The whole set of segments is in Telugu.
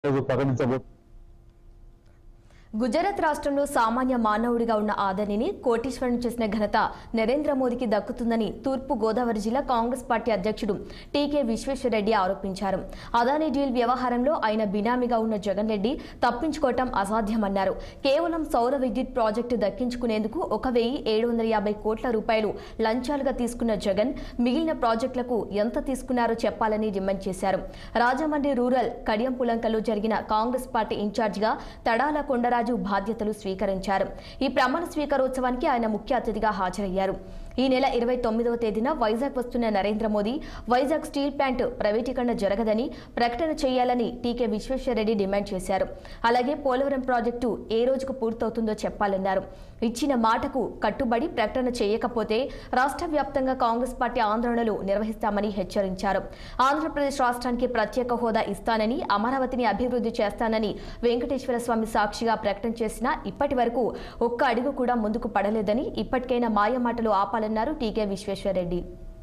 ప్రకటించబోతున్నారు. గుజరాత్ రాష్ట్రంలో సామాన్య మానవుడిగా ఉన్న ఆదరణిని కోటీశ్వరుని చేసిన ఘనత నరేంద్ర మోదీకి దక్కుతుందని తూర్పు గోదావరి జిల్లా కాంగ్రెస్ పార్టీ అధ్యక్షుడు టీకే విశ్వేశ్వరరెడ్డి ఆరోపించారు. అదానీ డీల్ వ్యవహారంలో ఆయన బినామీగా ఉన్న జగన్ రెడ్డి తప్పించుకోవటం అసాధ్యమన్నారు. కేవలం సౌర విద్యుత్ ప్రాజెక్టు దక్కించుకునేందుకు 1,750 కోట్ల రూపాయలు లంచాలుగా తీసుకున్న జగన్ మిగిలిన ప్రాజెక్టులకు ఎంత తీసుకున్నారో చెప్పాలని డిమాండ్ చేశారు. రాజమండ్రి రూరల్ కడియంపులంకలో జరిగిన కాంగ్రెస్ పార్టీ ఇన్ఛార్జిగా తడాల కొండరాజు బాధ్యతలు స్వీకరించారు. ఈ ప్రమాణ స్వీకారోత్సవానికి ఆయన ముఖ్య అతిథిగా హాజరయ్యారు. ఈ నెల 29వ తేదీన వైజాగ్ వస్తున్న నరేంద్ర మోదీ వైజాగ్ స్టీల్ ప్లాంట్ ప్రైవేటీకరణ జరగదని ప్రకటన చేయాలని టీకే విశ్వేశ్వరరెడ్డి డిమాండ్ చేశారు. అలాగే పోలవరం ప్రాజెక్టు ఏ రోజుకు పూర్తవుతుందో చెప్పాలన్నారు. ఇచ్చిన మాటకు కట్టుబడి ప్రకటన చేయకపోతే రాష్ట్ర వ్యాప్తంగా కాంగ్రెస్ పార్టీ ఆందోళనలు నిర్వహిస్తామని హెచ్చరించారు. ఆంధ్రప్రదేశ్ రాష్ట్రానికి ప్రత్యేక హోదా ఇస్తానని, అమరావతిని అభివృద్ధి చేస్తానని వెంకటేశ్వర స్వామి సాక్షిగా ప్రకటన చేసినా ఇప్పటి వరకు ఒక్క అడుగు కూడా ముందుకు పడలేదని, ఇప్పటికైనా మాయమాటలు ఆపాలన్నారు టీకే విశ్వేశ్వరరెడ్డి.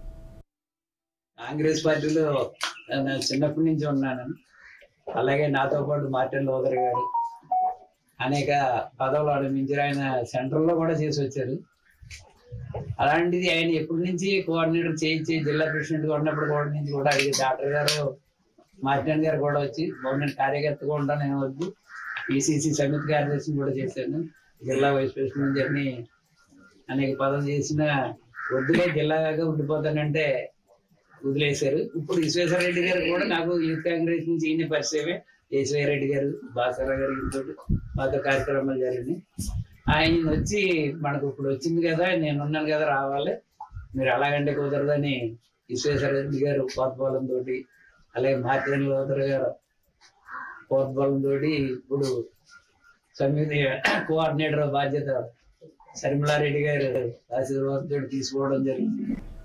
కాంగ్రెస్ పార్టీలో చిన్నప్పటి నుంచి ఉన్నాను. అలాగే నాతో పాటు మార్టిన్ లోదర్ గారు అనేక పదవులు అనిపించారు. ఆయన సెంట్రల్లో కూడా చేసి వచ్చారు. అలాంటిది ఆయన ఎప్పటి నుంచి కోఆర్డినేటర్ చేయించి జిల్లా ప్రెసిడెంట్గా ఉన్నప్పుడు కూడా నుంచి కూడా అడిగి డాక్టర్ గారు మార్టిన్ గారు కూడా వచ్చి గవర్నమెంట్ కార్యకర్తగా ఉంటాను నేను వద్దు, పిసిసి సమితి కార్యదర్శిని కూడా చేశాను, జిల్లా వైస్ ప్రెసిడెంట్ అని అనేక పదవులు చేసిన వద్దులే జిల్లాగా ఉండిపోతానంటే వదిలేశారు. ఇప్పుడు విశ్వేశ్వరరెడ్డి గారు కూడా నాకు యూత్ కాంగ్రెస్ నుంచి ఈయన పరిచయమే. ఈశ్వరరెడ్డి గారు, బాసరా గారు ఇంతో మాతో కార్యక్రమాలు జరిగినాయి. ఆయన వచ్చి మనకు ఇప్పుడు వచ్చింది కదా, నేను ఉన్నాను కదా, రావాలి, మీరు అలాగంటే కుదరదని విశ్వేశ్వరరెడ్డి గారు కోతబలంతో, అలాగే మార్టిన్ లోదర్ గారు కోతబలంతో ఇప్పుడు సమితి కోఆర్డినేటర్ బాధ్యత శర్మిలారెడ్డి గారు ఆశీర్వాదంతో తీసుకోవడం జరిగింది.